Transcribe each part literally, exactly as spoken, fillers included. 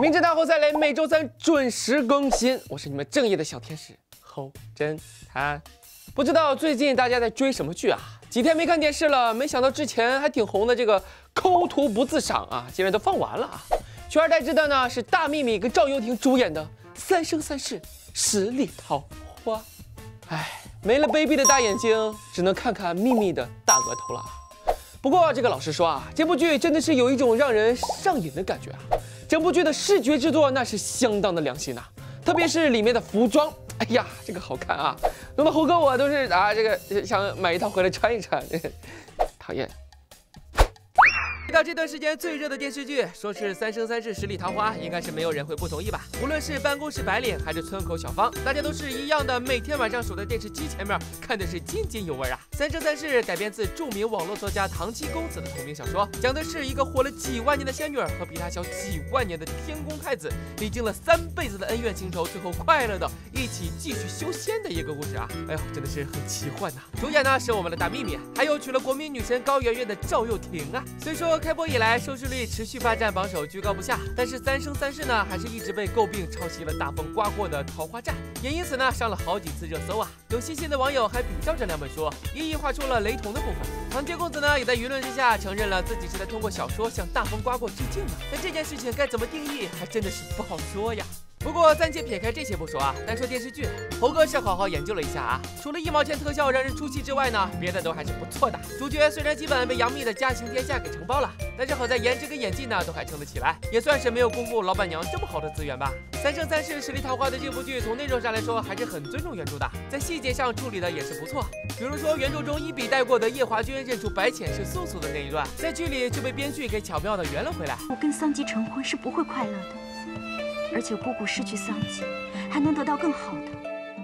明知大后赛雷每周三准时更新，我是你们正义的小天使侯侦探。不知道最近大家在追什么剧啊？几天没看电视了，没想到之前还挺红的这个抠图不自赏啊，竟然都放完了啊！取而代之的呢是大幂幂跟赵又廷主演的《三生三世十里桃花》。哎，没了 baby 的大眼睛，只能看看幂幂的大额头了。不过这个老实说啊，这部剧真的是有一种让人上瘾的感觉啊！整部剧的视觉制作那是相当的良心呐、啊，特别是里面的服装，哎呀，这个好看啊，弄得猴哥我都是啊，这个想买一套回来穿一穿，讨厌。到这段时间最热的电视剧，说是《三生三世十里桃花》，应该是没有人会不同意吧？无论是办公室白领还是村口小芳，大家都是一样的，每天晚上守在电视机前面，看的是津津有味啊！《三生三世》改编自著名网络作家唐七公子的同名小说，讲的是一个活了几万年的仙女儿和比她小几万年的天宫太子，历经了三辈子的恩怨情仇，最后快乐的一起继续修仙的一个故事啊！哎呦，真的是很奇幻呐、啊！主演呢是我们的大幂幂，还有娶了国民女神高圆圆的赵又廷啊！虽说开播以来收视率持续霸占榜首，居高不下，但是《三生三世》呢，还是一直被诟病抄袭了大风刮过的《桃花战》，也因此呢上了好几次热搜啊。有细心的网友还比较这两本书，一一画出了雷同的部分。唐七公子呢，也在舆论之下承认了自己是在通过小说向大风刮过致敬的。但这件事情该怎么定义，还真的是不好说呀。不过暂且撇开这些不说啊，单说电视剧，猴哥是好好研究了一下啊。除了一毛钱特效让人出戏之外呢，别的都还是不错的。主角虽然基本被杨幂的嘉行天下给承包了，但是好在颜值跟演技呢都还撑得起来，也算是没有辜负老板娘这么好的资源吧。《三生三世十里桃花》的这部剧从内容上来说还是很尊重原著的，在细节上处理的也是不错。比如说原著中一笔带过的叶华君认出白浅是素素的那一段，在剧里就被编剧给巧妙的圆了回来。 我跟桑吉成婚是不会快乐的。而且姑姑失去桑吉，还能得到更好的。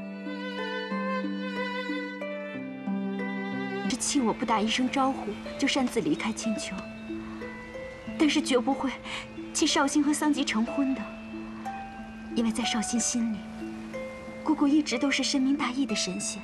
是气我不打一声招呼就擅自离开千秋，但是绝不会气绍兴和桑吉成婚的，因为在绍兴心里，姑姑一直都是深明大义的神仙。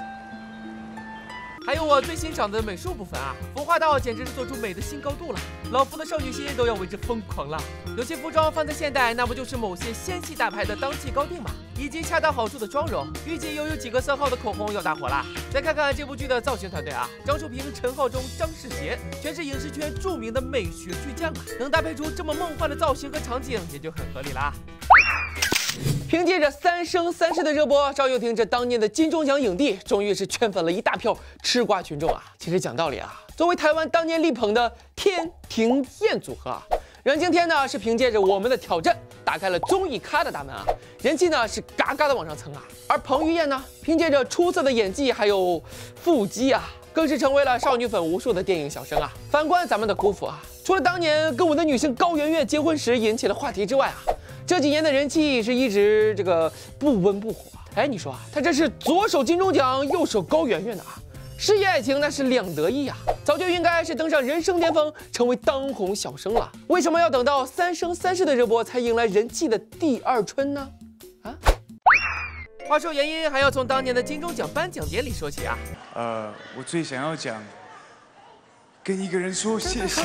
还有我最欣赏的美术部分啊，服化道简直是做出美的新高度了，老夫的少女心都要为之疯狂了。有些服装放在现代，那不就是某些纤细大牌的当季高定吗？以及恰到好处的妆容，预计又有几个色号的口红要大火啦。再看看这部剧的造型团队啊，张树平、陈浩中、张世杰，全是影视圈著名的美学巨匠啊，能搭配出这么梦幻的造型和场景，也就很合理啦。凭借着《三生三世》的热播，赵又廷这当年的金钟奖影帝，终于是圈粉了一大票吃瓜群众啊！其实讲道理啊，作为台湾当年力捧的天庭燕组合啊，阮经天呢是凭借着我们的挑战，打开了综艺咖的大门啊，人气呢是嘎嘎的往上蹭啊。而彭于晏呢，凭借着出色的演技还有腹肌啊，更是成为了少女粉无数的电影小生啊。反观咱们的姑父啊，除了当年跟我的女神高圆圆结婚时引起了话题之外啊，这几年的人气是一直这个不温不火。哎，你说啊，他这是左手金钟奖，右手高圆圆的啊，事业爱情那是两得意啊，早就应该是登上人生巅峰，成为当红小生了。为什么要等到《三生三世》的热播才迎来人气的第二春呢？啊？话说原因还要从当年的金钟奖颁奖典礼说起啊。 呃，我最想要讲，跟一个人说谢谢。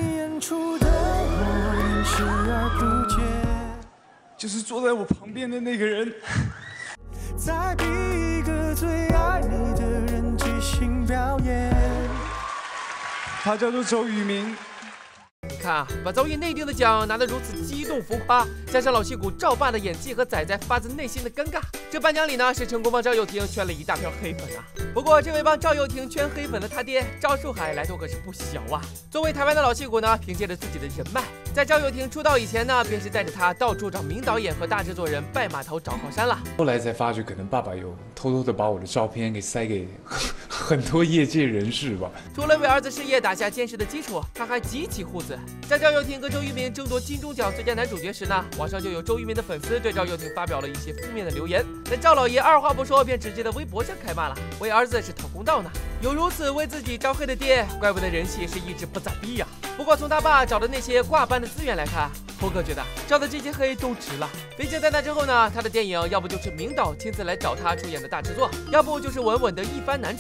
就是坐在我旁边的那个人，再逼一个最爱你的人即兴表演，他叫做周渝民。 你看啊，把早已内定的奖拿得如此激动浮夸，加上老戏骨赵爸的演技和仔仔发自内心的尴尬，这颁奖礼呢是成功帮赵又廷圈了一大票黑粉啊。不过这位帮赵又廷圈黑粉的他爹赵树海来头可是不小啊。作为台湾的老戏骨呢，凭借着自己的人脉，在赵又廷出道以前呢，便是带着他到处找名导演和大制作人拜码头找靠山了。 后来才发觉，可能爸爸有偷偷的把我的照片给塞给很多业界人士吧。 除了为儿子事业打下坚实的基础，他还极其护子。在赵又廷和周渝民争夺金钟奖最佳男主角时呢，网上就有周渝民的粉丝对赵又廷发表了一些负面的留言，但赵老爷二话不说便直接在微博上开骂了，为儿子是讨公道呢。有如此为自己招黑的爹，怪不得人气是一直不咋地呀。不过从他爸找的那些挂班的资源来看，猴哥觉得招的这些黑都值了。毕竟在那之后呢，他的电影要不就是名导亲自来找他出演的大制作，要不就是稳稳的一番男主。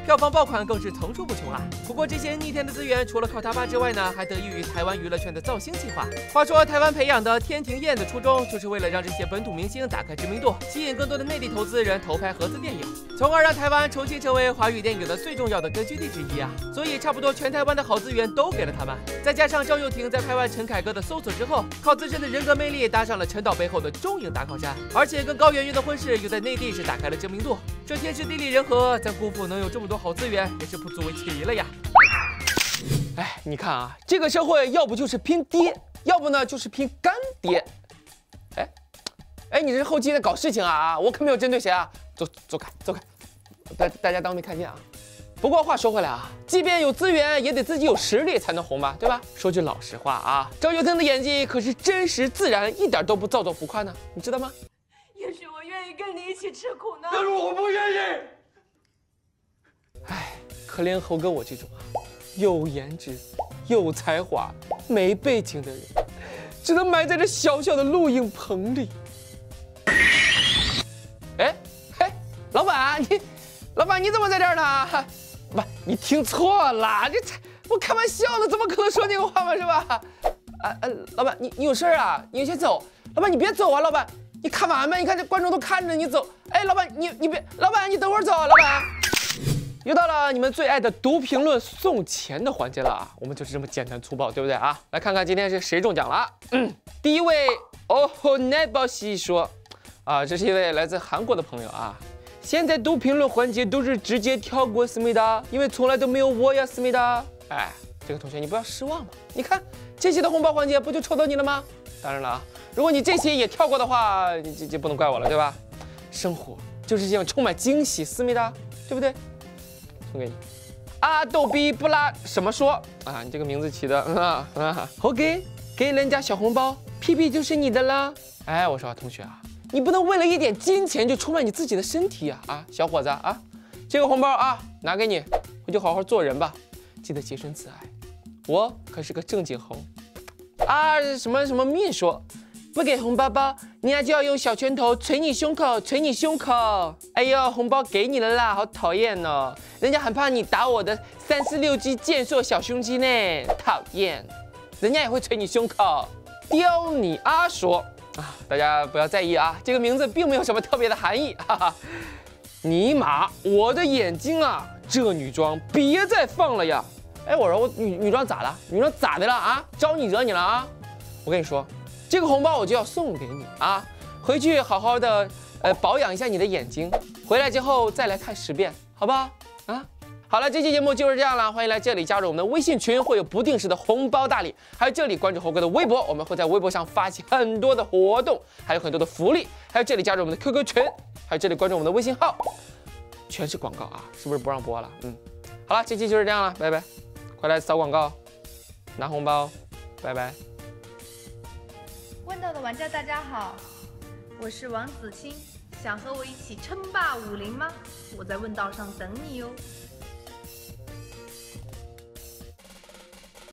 票房爆款更是层出不穷啊。不过这些逆天的资源，除了靠他爸之外呢，还得益于台湾娱乐圈的造星计划。话说台湾培养的天庭燕的初衷，就是为了让这些本土明星打开知名度，吸引更多的内地投资人投拍合资电影，从而让台湾重新成为华语电影的最重要的根据地之一啊。所以差不多全台湾的好资源都给了他们。再加上赵又廷在拍完陈凯歌的《搜索》之后，靠自身的人格魅力搭上了陈导背后的中影大靠山，而且跟高圆圆的婚事又在内地是打开了知名度。这天时地利人和，咱姑父能有这么多好资源，也是不足为奇了呀。哎，你看啊，这个社会要不就是拼爹，要不呢就是拼干爹。哎，哎，你这后期在搞事情啊？我可没有针对谁啊！走走开，走开，大大家当没看见啊。不过话说回来啊，即便有资源，也得自己有实力才能红吧，对吧？说句老实话啊，赵又廷的演技可是真实自然，一点都不造作浮夸呢，你知道吗？ 也许我愿意跟你一起吃苦呢。 但是我不愿意。 唉，可怜猴哥我这种啊，有颜值、有才华、没背景的人，只能埋在这小小的录影棚里。哎，嘿，老板，你，老板你怎么在这儿呢？不，你听错了，这我开玩笑的，怎么可能说那个话嘛，是吧？啊啊，老板，你你有事啊？你先走。老板，你别走啊，老板，你看完没？你看这观众都看着你走。哎，老板，你你别，老板你等会儿走，老板。又到了你们最爱的读评论送钱的环节了啊！我们就是这么简单粗暴，对不对啊？来看看今天是谁中奖了啊？嗯，第一位哦奈宝西说，啊，这是一位来自韩国的朋友啊。现在读评论环节都是直接跳过思密达，因为从来都没有我呀思密达。哎，这个同学你不要失望嘛！你看这期的红包环节不就抽到你了吗？当然了啊，如果你这期也跳过的话，你这这不能怪我了，对吧？生活就是这样充满惊喜，思密达，对不对？送给你。阿逗比不拉什么说啊？你这个名字起的啊啊！好给给人家小红包，屁屁就是你的了。哎，我说同学啊。你不能为了一点金钱就出卖你自己的身体啊！啊，小伙子啊，这个红包啊，拿给你，回去好好做人吧，记得洁身自爱。我可是个正经猴啊！什么什么蜜说，不给红包包，人家就要用小拳头捶你胸口，捶你胸口。哎呦，红包给你了啦，好讨厌哦！人家很怕你打我的三四六 G 健硕小胸肌呢，讨厌！人家也会捶你胸口。刁你阿说。啊，大家不要在意啊，这个名字并没有什么特别的含义，哈哈。尼玛，我的眼睛啊，这女装别再放了呀！哎，我说我女女装咋了？女装咋的了啊？招你惹你了啊？我跟你说，这个红包我就要送给你啊，回去好好的呃保养一下你的眼睛，回来之后再来看十遍，好不好？啊？好了，这期节目就是这样了，欢迎来这里加入我们的微信群，会有不定时的红包大礼，还有这里关注猴哥的微博，我们会在微博上发起很多的活动，还有很多的福利，还有这里加入我们的 Q Q 群，还有这里关注我们的微信号，全是广告啊，是不是不让播了？嗯，好了，这期就是这样了，拜拜，快来扫广告，拿红包，拜拜。 问到的玩家大家好，我是王子清，想和我一起称霸武林吗？我在问道上等你哟。